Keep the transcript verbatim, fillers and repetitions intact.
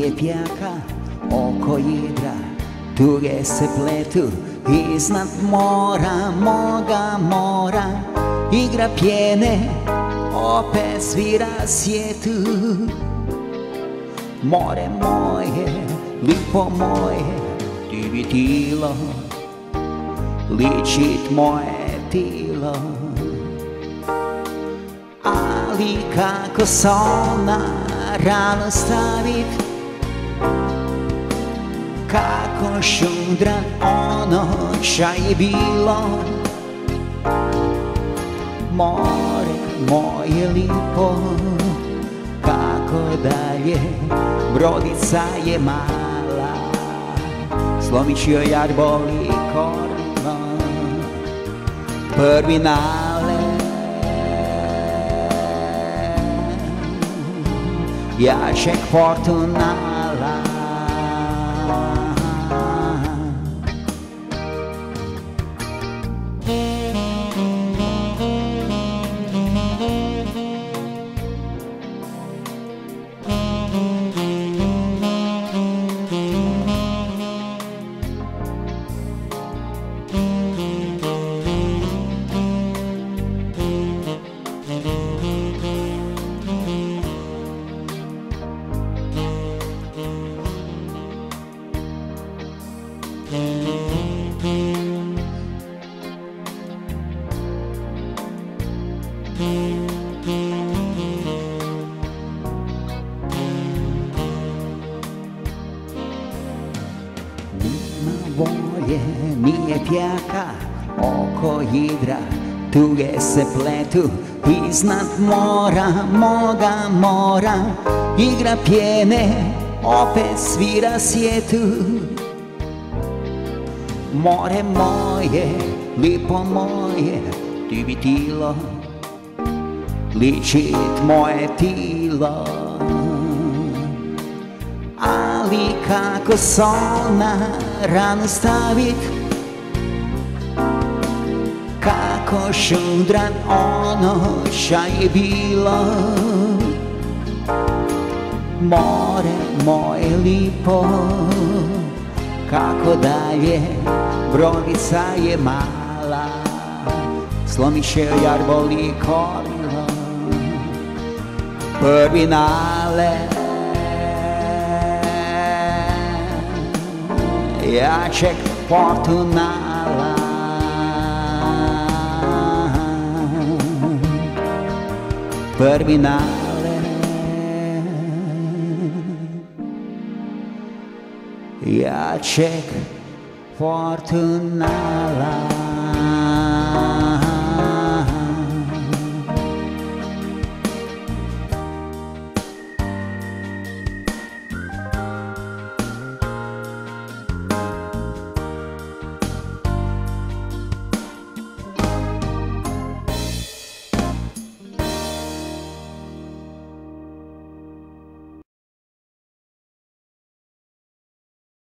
nije pjaka, oko jedra, tuge se pletu iznad mora, moga mora. Igra pjene, opet svira sjetu. More moje, lipo moje, ti bi tilo, ličit moje tilo. Ali kako se ona rano stavit, kako šundran ono ča je bilo. More moje lipo, kako dalje, brodica je mala, slomit ću joj jarbol i korno, prvi nalet. Jačeg Fortunala. Volje nije pjaka, oko jedra, tuge se pletu iznad mora, moga mora. Igra pjene, opet svira sjetu. More moje, lipo moje, ti bi tilo, ličit moje tilo. Ali kako se ona rano stavit, kako šundran ono ča je bilo. More moje lipo, kako dalje, brodica je mala, slomit će joj jarbol i korno, prvi nalet. Jačeg Fortunala. Prvi nalet. Jačeg Fortunala.